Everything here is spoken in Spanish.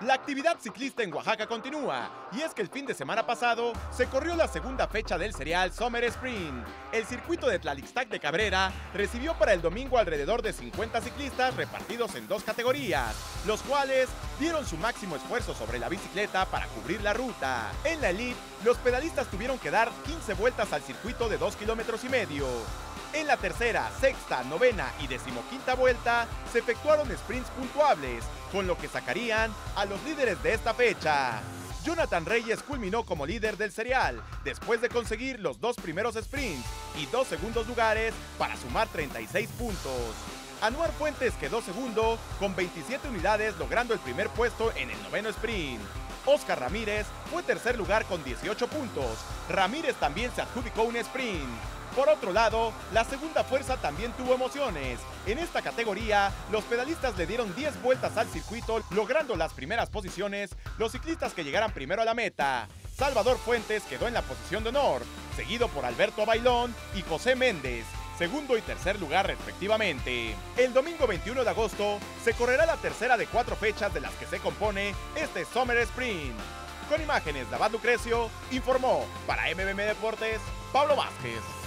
La actividad ciclista en Oaxaca continúa, y es que el fin de semana pasado se corrió la segunda fecha del serial Summer Sprint. El circuito de Tlalixtac de Cabrera recibió para el domingo alrededor de 50 ciclistas repartidos en dos categorías, los cuales dieron su máximo esfuerzo sobre la bicicleta para cubrir la ruta. En la Elite, los pedalistas tuvieron que dar 15 vueltas al circuito de 2,5 kilómetros. En la tercera, sexta, novena y decimoquinta vuelta se efectuaron sprints puntuables, con lo que sacarían a los líderes de esta fecha. Jonathan Reyes culminó como líder del serial, después de conseguir los dos primeros sprints y 2 segundos lugares para sumar 36 puntos. Anuar Fuentes quedó segundo con 27 unidades, logrando el primer puesto en el noveno sprint. Oscar Ramírez fue tercer lugar con 18 puntos. Ramírez también se adjudicó un sprint. Por otro lado, la segunda fuerza también tuvo emociones. En esta categoría, los pedalistas le dieron 10 vueltas al circuito, logrando las primeras posiciones los ciclistas que llegaran primero a la meta. Salvador Fuentes quedó en la posición de honor, seguido por Alberto Bailón y José Méndez, segundo y tercer lugar respectivamente. El domingo 21 de agosto se correrá la tercera de 4 fechas de las que se compone este Summer Sprint. Con imágenes de Abad Lucrecio, informó para MBM Deportes, Pablo Vázquez.